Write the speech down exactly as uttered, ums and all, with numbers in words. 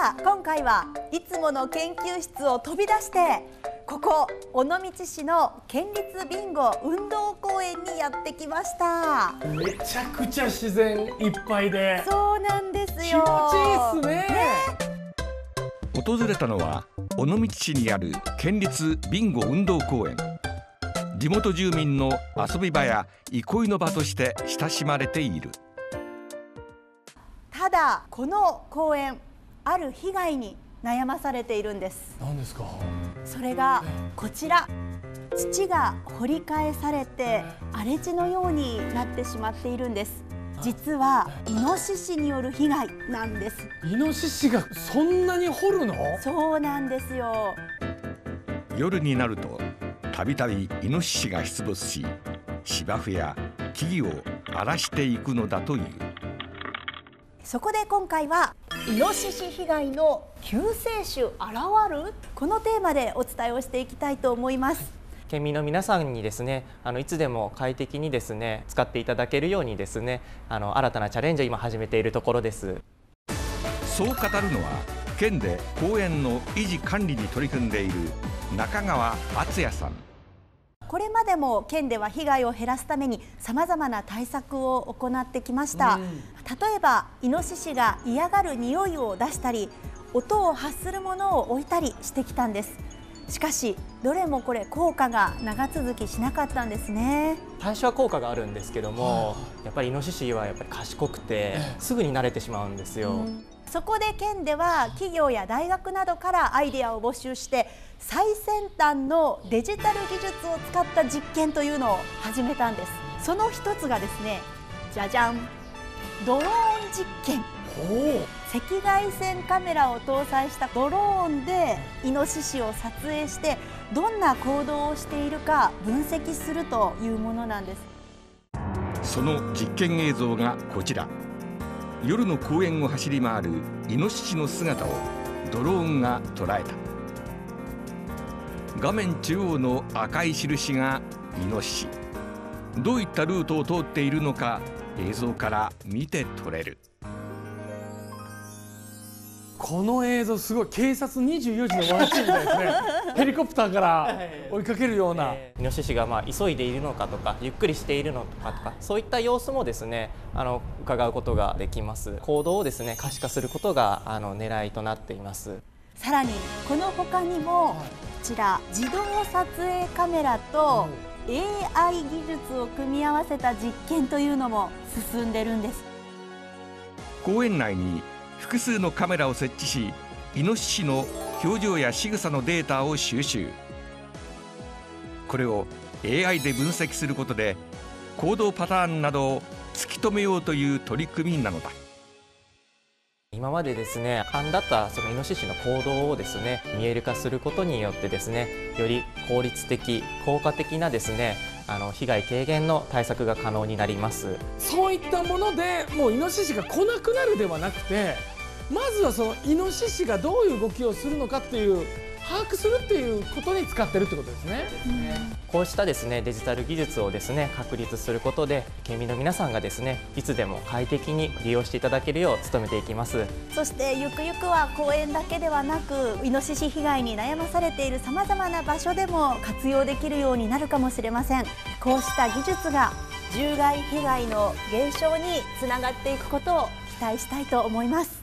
あ今回はいつもの研究室を飛び出してここ尾道市の県立ビンゴ運動公園にやってきました。 めちゃくちゃ自然いっぱいでそうなんですよ。 気持ちいいっすね。ね、 訪れたのは尾道市にある県立ビンゴ運動公園。地元住民の遊び場や憩いの場として親しまれている。 ただこの公園ある被害に悩まされているんです。 何ですか？ それがこちら、土が掘り返されて荒れ地のようになってしまっているんです。実はイノシシによる被害なんです。 イノシシがそんなに掘るの？ そうなんですよ。 夜になるとたびたびイノシシが出没し、芝生や木々を荒らしていくのだという。 そこで今回はイノシシ被害の救世主現る、このテーマでお伝えをしていきたいと思います。 県民の皆さんにですね、あのいつでも快適にですね使っていただけるようにですね、あの新たなチャレンジを今始めているところです。 そう語るのは県で公園の維持管理に取り組んでいる中川敦也さん。 これまでも県では被害を減らすためにさまざまな対策を行ってきました。例えばイノシシが嫌がる匂いを出したり音を発するものを置いたりしてきたんです。しかしどれもこれ効果が長続きしなかったんですね。 最初は効果があるんですけども、やっぱりイノシシはやっぱり賢くてすぐに慣れてしまうんですよ。うん、 そこで県では企業や大学などからアイデアを募集して最先端のデジタル技術を使った実験というのを始めたんです。その一つがですね、じゃじゃん、ドローン実験。赤外線カメラを搭載したドローンでイノシシを撮影してどんな行動をしているか分析するというものなんです。 その実験映像がこちら。夜の公園を走り回るイノシシの姿をドローンが捉えた。画面中央の赤い印がイノシシ。どういったルートを通っているのか映像から見て取れる。 この映像すごい。警察にじゅうよじのワンシーンみたいですね。ヘリコプターから追いかけるような、 えー、イノシシがまあ急いでいるのかとかゆっくりしているのかとか、そういった様子もですねあの伺うことができます。行動をですね可視化することがあの狙いとなっています。 さらにこの他にもこちら自動撮影カメラと エーアイ 技術を組み合わせた実験というのも進んでるんです。 公園内に複数のカメラを設置し、イノシシの表情や仕草のデータを収集。これを エーアイ で分析することで行動パターンなどを突き止めようという取り組みなのだ。 今までですね勘だったそのイノシシの行動をですね見える化することによってですねより効率的効果的なですねあの被害軽減の対策が可能になります。 そういったものでもうイノシシが来なくなるではなくて、まずはそのイノシシがどういう動きをするのかっていう把握するっていうことに使ってるってことですね。 こうしたですねデジタル技術をですね確立することで県民の皆さんがですねいつでも快適に利用していただけるよう努めていきます。 そしてゆくゆくは公園だけではなくイノシシ被害に悩まされているさまざまな場所でも活用できるようになるかもしれません。こうした技術が獣害被害の減少につながっていくことを期待したいと思います。